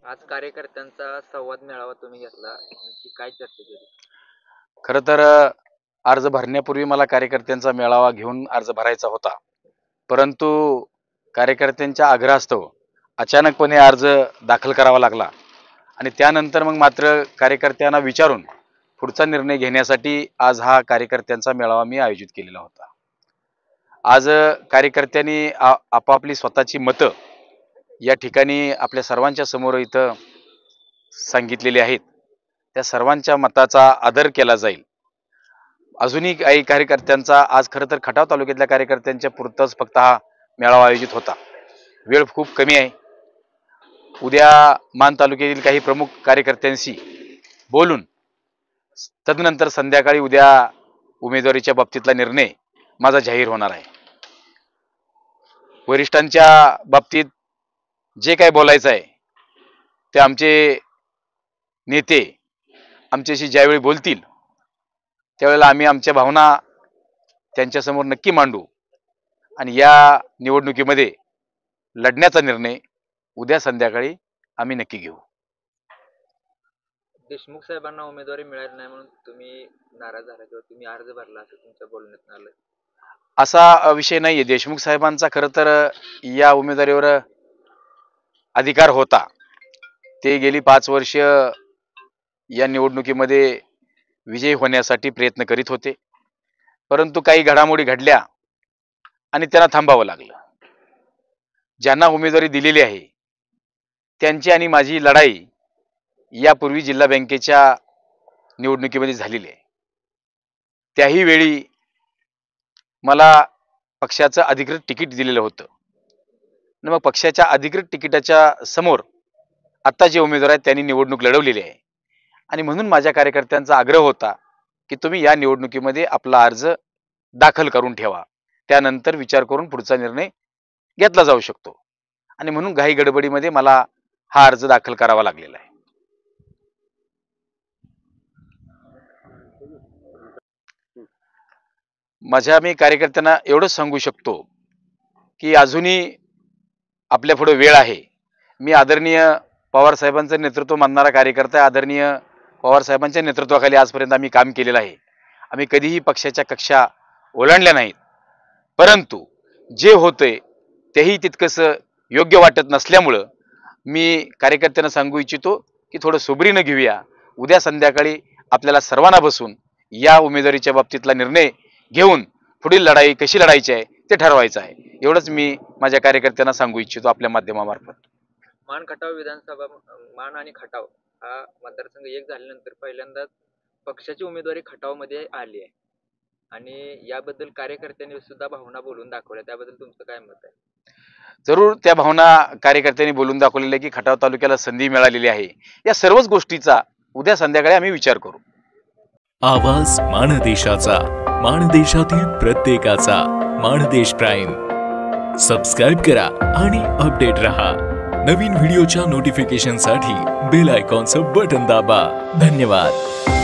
आज कार्यकर्त्यांचा संवाद मेळावा तुम्ही घेतला, नक्की काय चर्चा केली? खरं तर अर्ज भरण्यापूर्वी मला कार्यकर्त्यांचा मेळावा घेऊन अर्ज भरायचा होता. परंतु कार्यकर्त्यांच्या आग्रहास्तव अचानकपणे अर्ज दाखल करावा लागला आणि त्यानंतर मग मात्र कार्यकर्त्यांना विचारून पुढचा निर्णय घेण्यासाठी आज हा कार्यकर्त्यांचा मेळावा मी आयोजित केलेला होता. आज कार्यकर्त्यांनी आपापली स्वतःची मतं या ठिकाणी आपल्या सर्वांच्या समोर इथं सांगितलेली आहेत. त्या सर्वांच्या मताचा आदर केला जाईल. अजूनही काही कार्यकर्त्यांचा आज खरं तर खटाव तालुक्यातल्या कार्यकर्त्यांच्या पुरताच फक्त हा मेळावा आयोजित होता. वेळ खूप कमी आहे. उद्या मान तालुक्यातील काही प्रमुख कार्यकर्त्यांशी बोलून तदनंतर संध्याकाळी उद्या उमेदवारीच्या बाबतीतला निर्णय माझा जाहीर होणार आहे. वरिष्ठांच्या बाबतीत जे काय बोलायचं आहे ते आमचे नेते आमच्याशी ज्यावेळी बोलतील त्यावेळेला आम्ही आमच्या भावना त्यांच्यासमोर नक्की मांडू आणि या निवडणुकीमध्ये लढण्याचा निर्णय उद्या संध्याकाळी आम्ही नक्की घेऊ. देशमुख साहेबांना उमेदवारी मिळाली नाही म्हणून तुम्ही नाराज झाला किंवा तुम्ही अर्ज भरला असं तुमच्या बोलण्यात आलं? असा विषय नाहीये. देशमुख साहेबांचा खरं तर या उमेदवारीवर अधिकार होता. ते गेली 5 वर्ष या निवडणुकीमध्ये विजयी होण्यासाठी प्रयत्न करीत होते. परंतु काही घडामोडी घडल्या आणि त्यांना थांबावं लागलं. ज्यांना उमेदवारी दिलेली आहे त्यांची आणि माझी लढाई यापूर्वी जिल्हा बँकेच्या निवडणुकीमध्ये झालेली आहे. त्याही वेळी मला पक्षाचं अधिकृत तिकीट दिलेलं होतं. मग पक्षाच्या अधिकृत तिकिटाच्या समोर आता जे उमेदवार आहेत त्यांनी निवडणूक लढवलेली आहे आणि म्हणून माझ्या कार्यकर्त्यांचा आग्रह होता की तुम्ही या निवडणुकीमध्ये आपला अर्ज दाखल करून ठेवा. त्यानंतर विचार करून पुढचा निर्णय घेतला जाऊ शकतो आणि म्हणून घाई गडबडीमध्ये मला हा अर्ज दाखल करावा लागलेला आहे. मी कार्यकर्त्यांना एवढंच सांगू शकतो की अजूनही आपल्या पुढे वेळ आहे. मी आदरणीय पवार साहेबांचं नेतृत्व मानणारा कार्यकर्ता आहे. आदरणीय पवार साहेबांच्या नेतृत्वाखाली आजपर्यंत आम्ही काम केलेलं आहे. आम्ही कधीही पक्षाच्या कक्षा ओलांडल्या नाहीत. परंतु जे होतंय तेही तितकंसं योग्य वाटत नसल्यामुळं मी कार्यकर्त्यांना सांगू इच्छितो की थोडं सोबरीनं घेऊया. उद्या संध्याकाळी आपल्याला सर्वांना बसून या उमेदवारीच्या बाबतीतला निर्णय घेऊन पुढील लढाई कशी लढायची आहे ते ठरवायचं आहे. एवढंच मी माझ्या कार्यकर्त्यांना सांगू इच्छितो आपल्या माध्यमामार्फत. मान खटाव विधानसभा, मान आणि खटाव हा मतदारसंघ एक झाल्यानंतर पहिल्यांदाच पक्षाची उमेदवारी खटावमध्ये आली आहे आणि याबद्दल कार्यकर्त्यांनी सुद्धा भावना बोलून दाखवल्या. त्याबद्दल तुमचं काय मत आहे? जरूर त्या भावना कार्यकर्त्यांनी बोलून दाखवलेल्या की खटाव तालुक्याला संधी मिळालेली आहे. या सर्वच गोष्टीचा उद्या संध्याकाळी आम्ही विचार करू. आवाज माणदेशाचा, माणदेशातील प्रत्येकाचा. माणदेश प्राईम सबस्क्राईब करा आणि अपडेट रहा. नवीन व्हिडिओच्या नोटिफिकेशनसाठी बेल आयकॉनचं बटन दाबा. धन्यवाद.